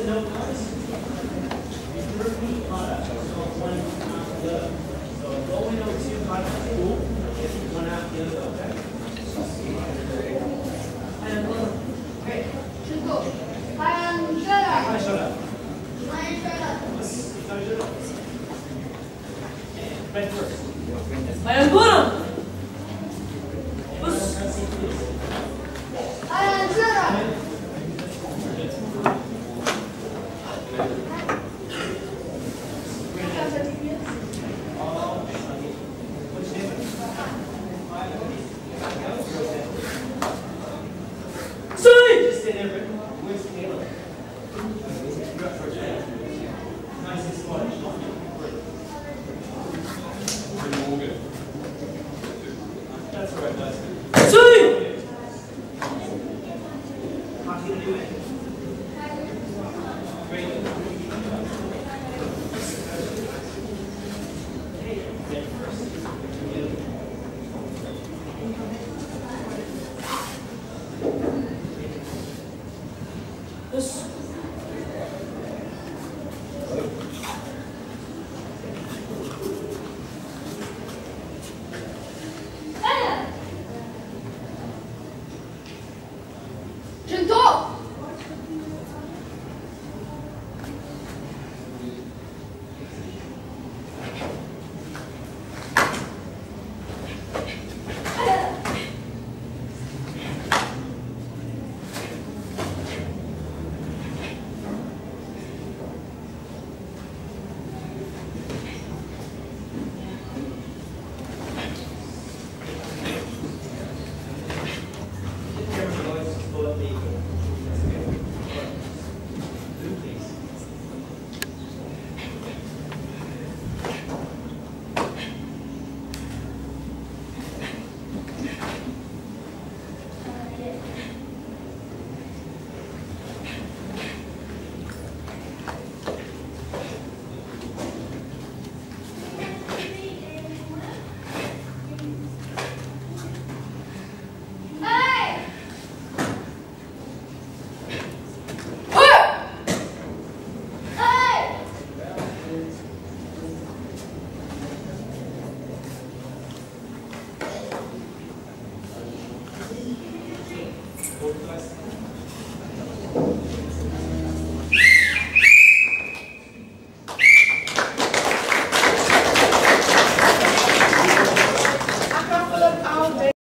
a note, guys. Repeat kata. So one after the other. So Wainuiomata kata cool. One after the other, okay? And one. Great. chinto. Heian, godan. Hi, shut up. Heian, godan. Red first. Heian, godan. Heian, godan. Just stay there, Rick. Where's Caleb? Nice and sponge. That's all right, guys. How do you do it? Great. Hey, red first. Yes.